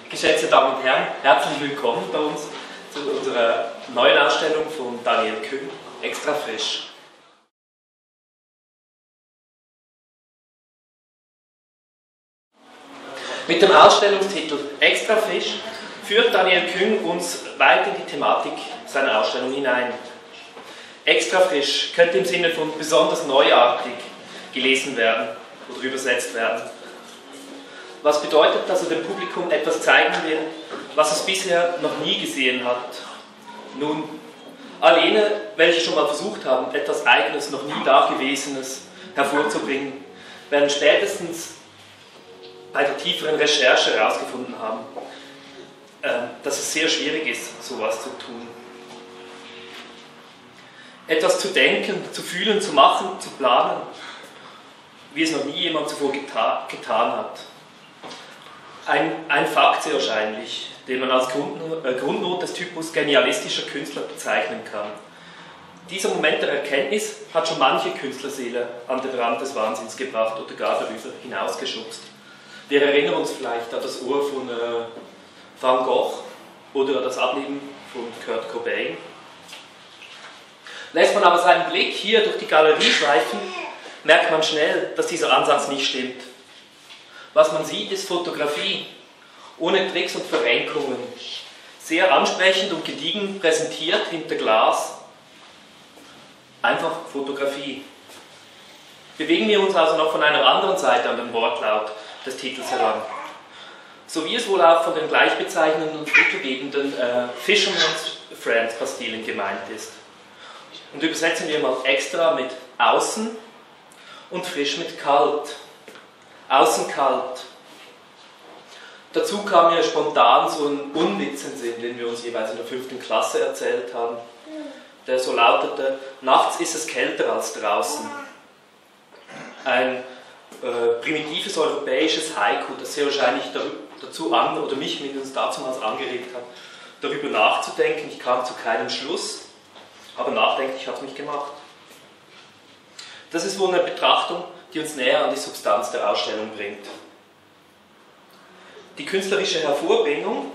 Geschätzte Damen und Herren, herzlich willkommen bei uns zu unserer neuen Ausstellung von Daniel Küng, Extra frisch. Mit dem Ausstellungstitel Extra frisch führt Daniel Küng uns weit in die Thematik seiner Ausstellung hinein. Extra frisch könnte im Sinne von besonders neuartig gelesen werden oder übersetzt werden. Was bedeutet, dass er dem Publikum etwas zeigen will, was es bisher noch nie gesehen hat? Nun, all jene, welche schon mal versucht haben, etwas Eigenes, noch nie Dagewesenes hervorzubringen, werden spätestens bei der tieferen Recherche herausgefunden haben, dass es sehr schwierig ist, sowas zu tun. Etwas zu denken, zu fühlen, zu machen, zu planen, wie es noch nie jemand zuvor getan hat. Ein Fakt sehr wahrscheinlich, den man als Grundnot des Typus genialistischer Künstler bezeichnen kann. Dieser Moment der Erkenntnis hat schon manche Künstlerseele an den Rand des Wahnsinns gebracht oder gar darüber hinausgeschubst. Wir erinnern uns vielleicht an das Ohr von Van Gogh oder an das Ableben von Kurt Cobain. Lässt man aber seinen Blick hier durch die Galerie schweifen, merkt man schnell, dass dieser Ansatz nicht stimmt. Was man sieht, ist Fotografie, ohne Tricks und Verrenkungen, sehr ansprechend und gediegen präsentiert hinter Glas. Einfach Fotografie. Bewegen wir uns also noch von einer anderen Seite an den Wortlaut des Titels heran. So wie es wohl auch von den gleichbezeichnenden und titelgebenden Fisherman's Friends Pastillen gemeint ist. Und übersetzen wir mal extra mit außen und frisch mit kalt. Außen kalt. Dazu kam mir spontan so ein Unwitz in den Sinn, den wir uns jeweils in der 5. Klasse erzählt haben. Der so lautete: Nachts ist es kälter als draußen. Ein primitives europäisches Haiku, das sehr wahrscheinlich oder mich mindestens damals angeregt hat, darüber nachzudenken. Ich kam zu keinem Schluss, aber nachdenklich hat es mich gemacht. Das ist wohl eine Betrachtung, die uns näher an die Substanz der Ausstellung bringt. Die künstlerische Hervorbringung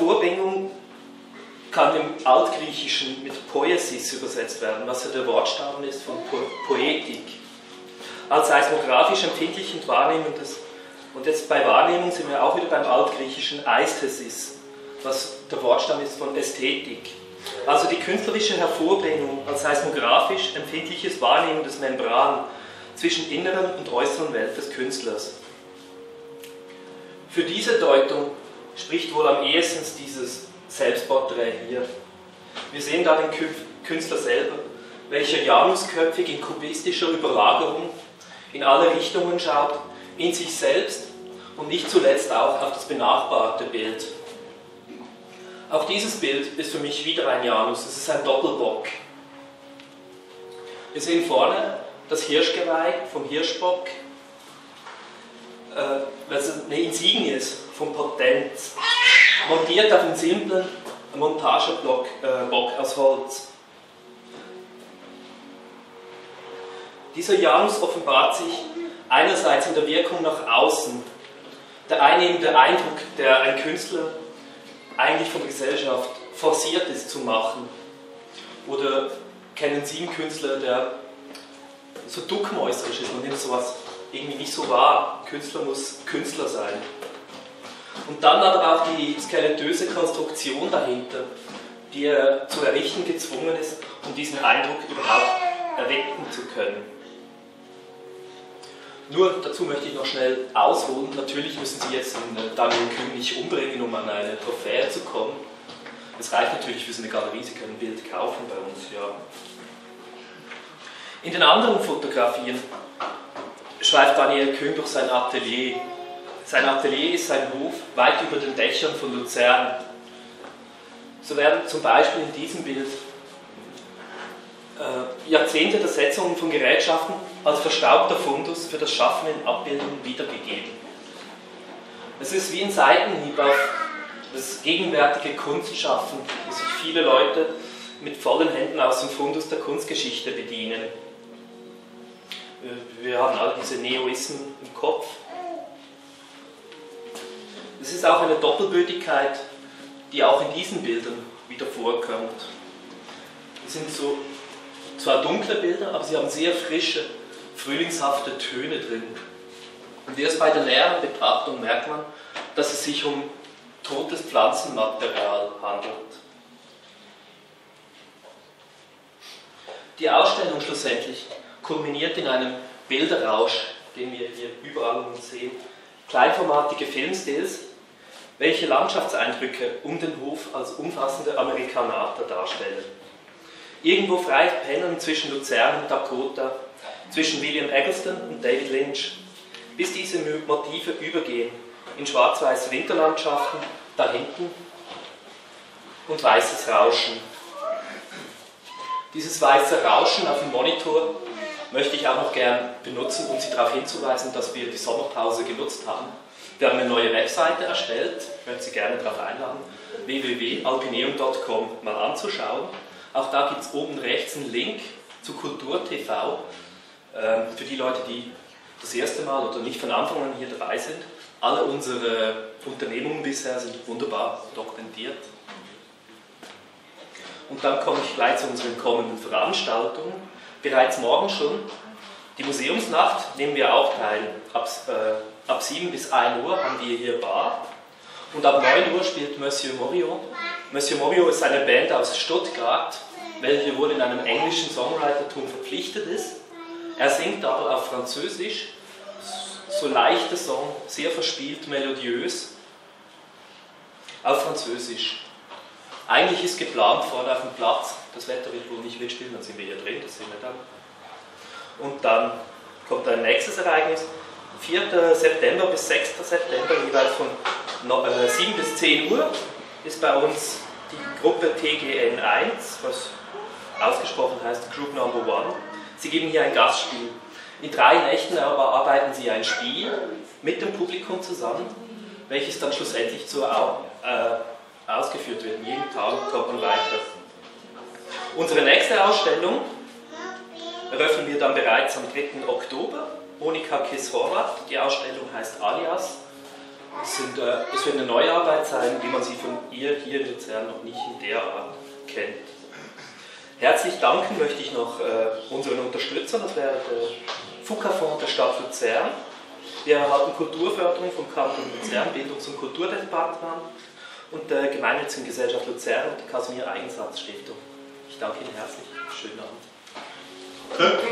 kann im Altgriechischen mit Poiesis übersetzt werden, was ja der Wortstamm ist von Poetik. Als seismografisch empfindlich und wahrnehmendes. Und jetzt bei Wahrnehmung sind wir auch wieder beim Altgriechischen Aesthesis, was der Wortstamm ist von Ästhetik. Also die künstlerische Hervorbringung als seismografisch empfindliches wahrnehmendes Membran zwischen inneren und äußeren Welt des Künstlers. Für diese Deutung spricht wohl am ehesten dieses Selbstporträt hier. Wir sehen da den Künstler selber, welcher janusköpfig in kubistischer Überlagerung in alle Richtungen schaut, in sich selbst und nicht zuletzt auch auf das benachbarte Bild. Auch dieses Bild ist für mich wieder ein Janus, es ist ein Doppelbock. Wir sehen vorne das Hirschgeweih vom Hirschbock, was eine Insignie ist vom Potenz, montiert auf einen simplen Montageblock aus Holz. Dieser Janus offenbart sich einerseits in der Wirkung nach außen, der einnehmende Eindruck, der ein Künstler eigentlich von der Gesellschaft forciert ist zu machen. Oder kennen Sie einen Künstler, der so duckmäuserisch ist, man nimmt sowas irgendwie nicht so wahr. Ein Künstler muss Künstler sein. Und dann aber auch die skeletöse Konstruktion dahinter, die er zu errichten gezwungen ist, um diesen Eindruck überhaupt erwecken zu können. Nur dazu möchte ich noch schnell ausholen. Natürlich müssen Sie jetzt Daniel Küng nicht umbringen, um an eine Trophäe zu kommen. Es reicht natürlich für so eine Galerie, Sie können ein Bild kaufen bei uns. Ja. In den anderen Fotografien schweift Daniel Küng durch sein Atelier. Sein Atelier ist sein Hof weit über den Dächern von Luzern. So werden zum Beispiel in diesem Bild Jahrzehnte der Setzungen von Gerätschaften als verstaubter Fundus für das Schaffen in Abbildungen wiedergegeben. Es ist wie ein Seitenhieb auf das gegenwärtige Kunstschaffen, wo sich viele Leute mit vollen Händen aus dem Fundus der Kunstgeschichte bedienen. Wir haben all diese Neoismen im Kopf. Es Es ist auch eine Doppelbödigkeit, die auch in diesen Bildern wieder vorkommt. Es sind so zwar dunkle Bilder, aber sie haben sehr frische, frühlingshafte Töne drin. Und erst bei der näheren Betrachtung merkt man, dass es sich um totes Pflanzenmaterial handelt. Die Ausstellung schlussendlich kulminiert in einem Bilderrausch, den wir hier überall sehen. Kleinformatige Filmstills, welche Landschaftseindrücke um den Hof als umfassende Amerikanata darstellen. Irgendwo frei pendeln zwischen Luzern und Dakota, zwischen William Eggleston und David Lynch, bis diese Motive übergehen in schwarz-weiße Winterlandschaften, da hinten, und weißes Rauschen. Dieses weiße Rauschen auf dem Monitor möchte ich auch noch gern benutzen, um Sie darauf hinzuweisen, dass wir die Sommerpause genutzt haben. Wir haben eine neue Webseite erstellt, ich möchte Sie gerne darauf einladen, www.alpineum.com mal anzuschauen. Auch da gibt es oben rechts einen Link zu Kultur TV, für die Leute, die das erste Mal oder nicht von Anfang an hier dabei sind. Alle unsere Unternehmungen bisher sind wunderbar dokumentiert. Und dann komme ich gleich zu unseren kommenden Veranstaltungen. Bereits morgen schon, die Museumsnacht, nehmen wir auch teil. Ab 7 bis 1 Uhr haben wir hier Bar. Und ab 9 Uhr spielt Monsieur Morio. Monsieur Morio ist eine Band aus Stuttgart, welche wohl in einem englischen Songwritertum verpflichtet ist. Er singt aber auf Französisch, so leichter Song, sehr verspielt, melodiös, auf Französisch. Eigentlich ist geplant vorne auf dem Platz, das Wetter wird wohl nicht mitspielen, dann sind wir hier drin, das sehen wir dann. Und dann kommt ein nächstes Ereignis, 4. September bis 6. September, jeweils von 7 bis 10 Uhr, ist bei uns die Gruppe TGN1, was ausgesprochen heißt Group Number 1. Sie geben hier ein Gastspiel. In 3 Nächten aber arbeiten sie ein Spiel mit dem Publikum zusammen, welches dann schlussendlich ausgeführt wird. Jeden Tag kommt man weiter. Unsere nächste Ausstellung eröffnen wir dann bereits am 3. Oktober. Monika Kiss-Horvath. Die Ausstellung heißt Alias. Es wird eine Neuarbeit sein, wie man sie von ihr hier in Luzern noch nicht in der Art kennt. Herzlich danken möchte ich noch unseren Unterstützern, das wäre der FUCA-Fonds der Stadt Luzern. Wir erhalten Kulturförderung vom Kanton Luzern, Bildungs- und Kulturdepartement und der Gemeinnützigen Gesellschaft Luzern und der Casimir Eigensatz Stiftung. Ich danke Ihnen herzlich. Schönen Abend.